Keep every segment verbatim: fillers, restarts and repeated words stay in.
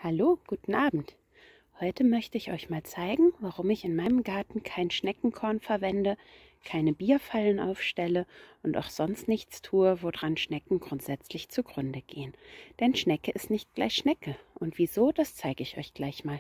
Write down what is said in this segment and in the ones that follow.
Hallo, guten Abend. Heute möchte ich euch mal zeigen, warum ich in meinem Garten kein Schneckenkorn verwende, keine Bierfallen aufstelle und auch sonst nichts tue, woran Schnecken grundsätzlich zugrunde gehen. Denn Schnecke ist nicht gleich Schnecke. Und wieso, das zeige ich euch gleich mal.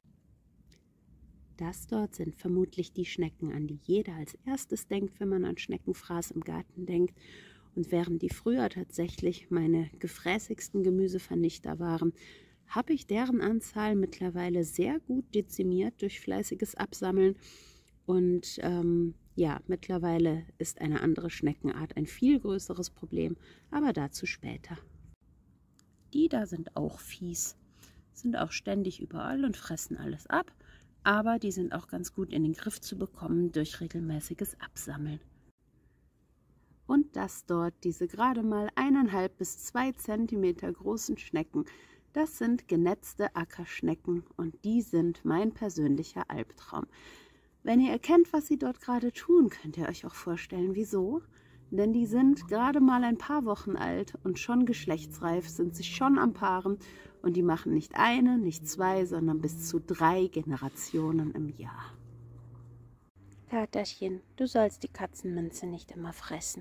Das dort sind vermutlich die Schnecken, an die jeder als erstes denkt, wenn man an Schneckenfraß im Garten denkt. Und während die früher tatsächlich meine gefräßigsten Gemüsevernichter waren, habe ich deren Anzahl mittlerweile sehr gut dezimiert durch fleißiges Absammeln. Und ähm, ja, mittlerweile ist eine andere Schneckenart ein viel größeres Problem, aber dazu später. Die da sind auch fies, sind auch ständig überall und fressen alles ab, aber die sind auch ganz gut in den Griff zu bekommen durch regelmäßiges Absammeln. Und das dort, diese gerade mal eineinhalb bis zwei Zentimeter großen Schnecken, das sind genetzte Ackerschnecken und die sind mein persönlicher Albtraum. Wenn ihr erkennt, was sie dort gerade tun, könnt ihr euch auch vorstellen, wieso. Denn die sind gerade mal ein paar Wochen alt und schon geschlechtsreif, sind sich schon am Paaren und die machen nicht eine, nicht zwei, sondern bis zu drei Generationen im Jahr. Katerchen, du sollst die Katzenminze nicht immer fressen.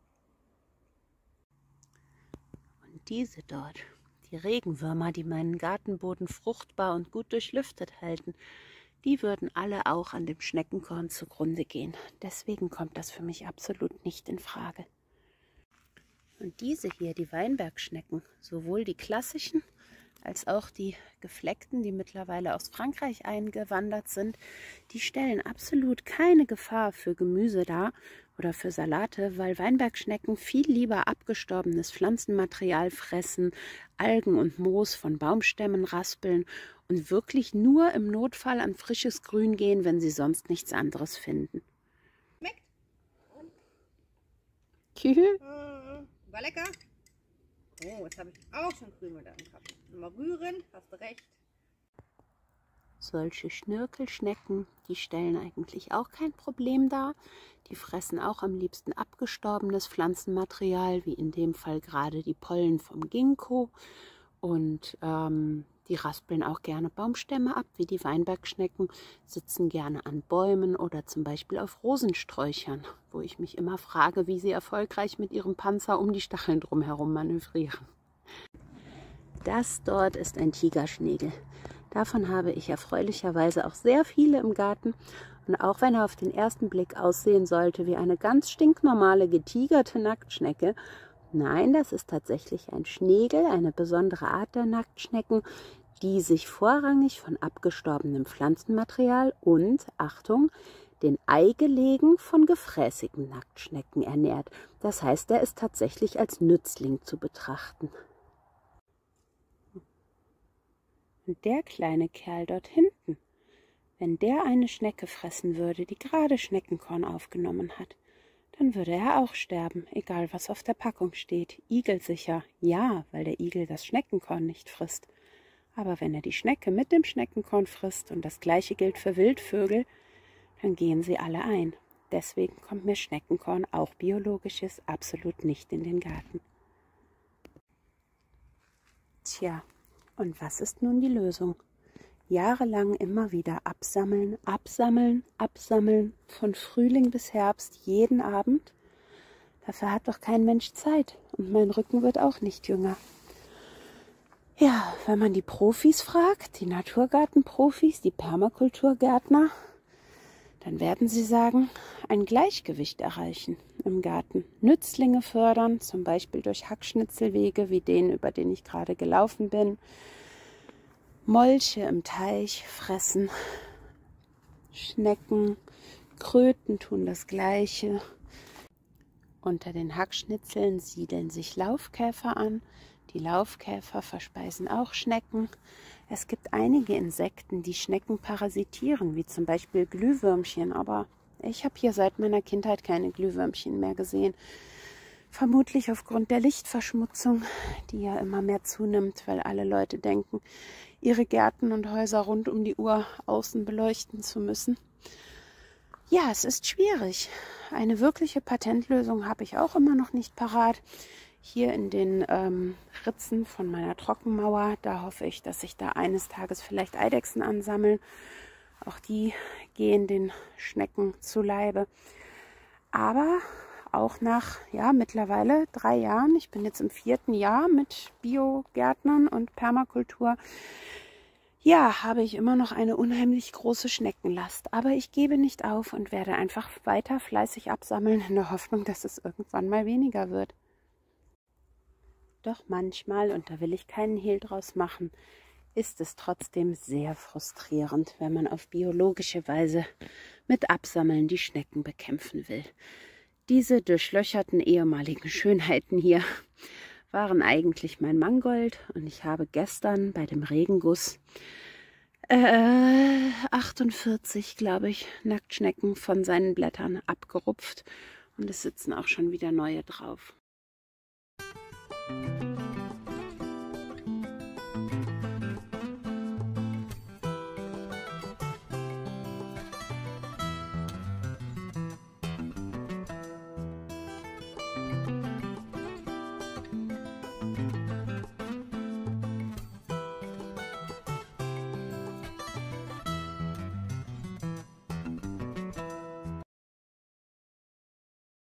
Und diese dort, die Regenwürmer, die meinen Gartenboden fruchtbar und gut durchlüftet halten, die würden alle auch an dem Schneckenkorn zugrunde gehen. Deswegen kommt das für mich absolut nicht in Frage. Und diese hier, die Weinbergschnecken, sowohl die klassischen als auch die gefleckten, die mittlerweile aus Frankreich eingewandert sind, die stellen absolut keine Gefahr für Gemüse dar oder für Salate, weil Weinbergschnecken viel lieber abgestorbenes Pflanzenmaterial fressen, Algen und Moos von Baumstämmen raspeln und wirklich nur im Notfall an frisches Grün gehen, wenn sie sonst nichts anderes finden. Schmeckt? Kühl? War lecker? Oh, jetzt habe ich auch schon Grün mit einem Kaffee. Mal rühren, hast du recht. Solche Schnirkelschnecken, die stellen eigentlich auch kein Problem dar. Die fressen auch am liebsten abgestorbenes Pflanzenmaterial, wie in dem Fall gerade die Pollen vom Ginkgo. Und ähm, die raspeln auch gerne Baumstämme ab, wie die Weinbergschnecken, sitzen gerne an Bäumen oder zum Beispiel auf Rosensträuchern, wo ich mich immer frage, wie sie erfolgreich mit ihrem Panzer um die Stacheln drumherum manövrieren. Das dort ist ein Tigerschnegel. Davon habe ich erfreulicherweise auch sehr viele im Garten. Und auch wenn er auf den ersten Blick aussehen sollte wie eine ganz stinknormale getigerte Nacktschnecke, nein, das ist tatsächlich ein Schnegel, eine besondere Art der Nacktschnecken, die sich vorrangig von abgestorbenem Pflanzenmaterial und, Achtung, den Eigelegen von gefräßigen Nacktschnecken ernährt. Das heißt, er ist tatsächlich als Nützling zu betrachten. Und der kleine Kerl dort hinten, wenn der eine Schnecke fressen würde, die gerade Schneckenkorn aufgenommen hat, dann würde er auch sterben, egal was auf der Packung steht. Igelsicher, ja, weil der Igel das Schneckenkorn nicht frisst. Aber wenn er die Schnecke mit dem Schneckenkorn frisst, und das gleiche gilt für Wildvögel, dann gehen sie alle ein. Deswegen kommt mir Schneckenkorn, auch biologisches, absolut nicht in den Garten. Tja, und was ist nun die Lösung? Jahrelang immer wieder absammeln, absammeln, absammeln, von Frühling bis Herbst, jeden Abend? Dafür hat doch kein Mensch Zeit und mein Rücken wird auch nicht jünger. Ja, wenn man die Profis fragt, die Naturgartenprofis, die Permakulturgärtner, dann werden sie sagen, ein Gleichgewicht erreichen im Garten. Nützlinge fördern, zum Beispiel durch Hackschnitzelwege wie den, über den ich gerade gelaufen bin. Molche im Teich fressen, Schnecken, Kröten tun das Gleiche. Unter den Hackschnitzeln siedeln sich Laufkäfer an. Die Laufkäfer verspeisen auch Schnecken. Es gibt einige Insekten, die Schnecken parasitieren, wie zum Beispiel Glühwürmchen. Aber ich habe hier seit meiner Kindheit keine Glühwürmchen mehr gesehen. Vermutlich aufgrund der Lichtverschmutzung, die ja immer mehr zunimmt, weil alle Leute denken, ihre Gärten und Häuser rund um die Uhr außen beleuchten zu müssen. Ja, es ist schwierig. Eine wirkliche Patentlösung habe ich auch immer noch nicht parat. hier in den ähm, Ritzen von meiner Trockenmauer. Da hoffe ich, dass sich da eines Tages vielleicht Eidechsen ansammeln. Auch die gehen den Schnecken zu Leibe. Aber auch nach ja, mittlerweile drei Jahren, ich bin jetzt im vierten Jahr mit Biogärtnern und Permakultur, ja, habe ich immer noch eine unheimlich große Schneckenlast. Aber ich gebe nicht auf und werde einfach weiter fleißig absammeln in der Hoffnung, dass es irgendwann mal weniger wird. Doch manchmal, und da will ich keinen Hehl draus machen, ist es trotzdem sehr frustrierend, wenn man auf biologische Weise mit Absammeln die Schnecken bekämpfen will. Diese durchlöcherten ehemaligen Schönheiten hier waren eigentlich mein Mangold und ich habe gestern bei dem Regenguss äh, achtundvierzig, glaube ich, Nacktschnecken von seinen Blättern abgerupft und es sitzen auch schon wieder neue drauf. Thank you.